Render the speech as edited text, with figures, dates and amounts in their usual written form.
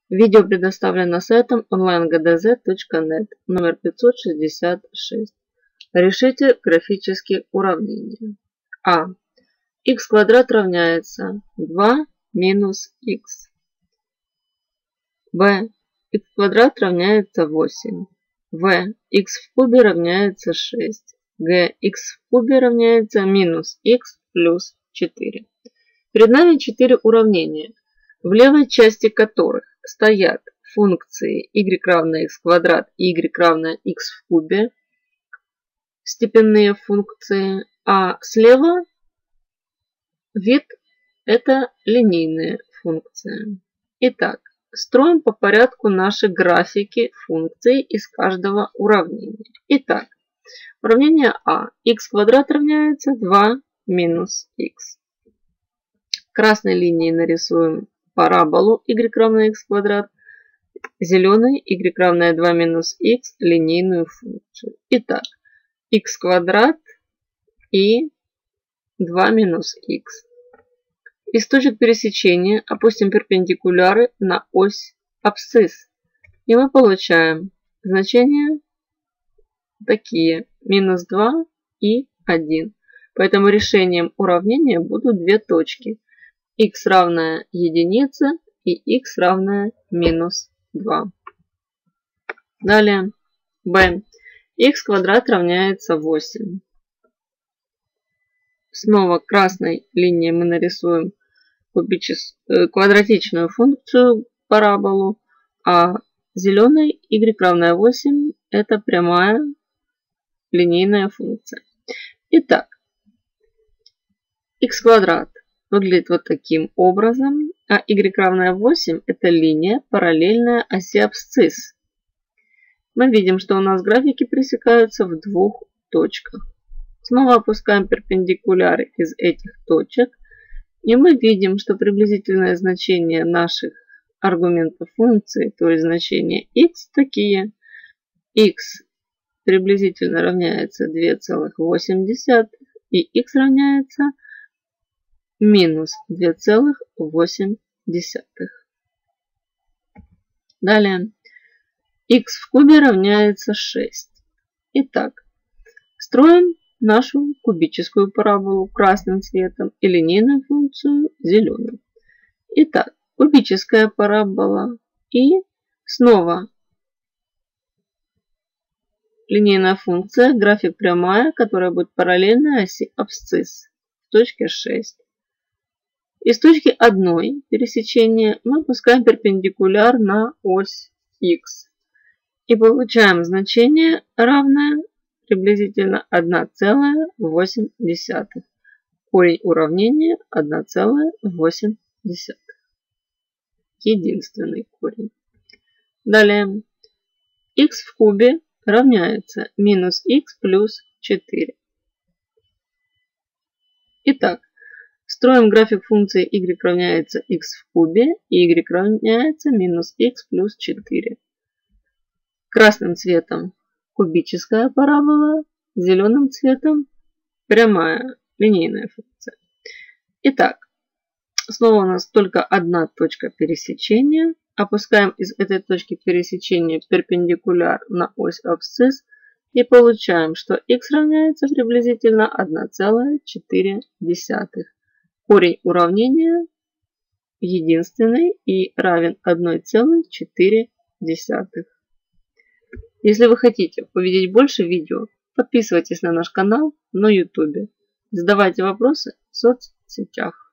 Видео предоставлено сайтом onlinegdz.net, номер 566. Решите графические уравнения. А. Х квадрат равняется 2 минус х. Б. Х квадрат равняется 8. В. Х в кубе равняется 6. Г. Х в кубе равняется минус х плюс 4. Перед нами 4 уравнения, в левой части которых стоят функции y равно x квадрат и y равно x в кубе, степенные функции, а слева вид это линейные функции. Итак, строим по порядку наши графики функций из каждого уравнения. Итак, уравнение А. Х квадрат равняется 2 минус х. Красной линией нарисуем параболу y равно x квадрат, зеленой y равно 2 минус х линейную функцию. Итак, х квадрат и 2 минус х. Из точек пересечения опустим перпендикуляры на ось абсцисс. И мы получаем значения такие: минус 2 и 1. Поэтому решением уравнения будут две точки: х равная единице и х равная минус 2. Далее b. Х квадрат равняется 8. Снова красной линией мы нарисуем квадратичную функцию параболу, а зеленой y равно 8 это прямая линейная функция. Итак, х квадрат выглядит вот таким образом, а y равно 8 это линия, параллельная оси абсцисс. Мы видим, что у нас графики пересекаются в двух точках. Снова опускаем перпендикуляры из этих точек, и мы видим, что приблизительное значение наших аргументов функции, то есть значения x, такие: x приблизительно равняется 2,8 и x равняется минус 2,8. Далее. Х в кубе равняется 6. Итак, строим нашу кубическую параболу красным цветом и линейную функцию зеленым. Итак, кубическая парабола и снова линейная функция, график прямая, которая будет параллельна оси абсцисс в точке 6. Из точки 1 пересечения мы опускаем перпендикуляр на ось х. И получаем значение равное приблизительно 1,8. Корень уравнения 1,8. Единственный корень. Далее. Х в кубе равняется минус х плюс 4. Итак, строим график функции y равняется х в кубе и y равняется минус х плюс 4. Красным цветом кубическая парабола, зеленым цветом прямая линейная функция. Итак, снова у нас только одна точка пересечения. Опускаем из этой точки пересечения перпендикуляр на ось абсцисс и получаем, что х равняется приблизительно 1,4. Корень уравнения единственный и равен 1,4. Если вы хотите увидеть больше видео, подписывайтесь на наш канал на YouTube. Задавайте вопросы в соцсетях.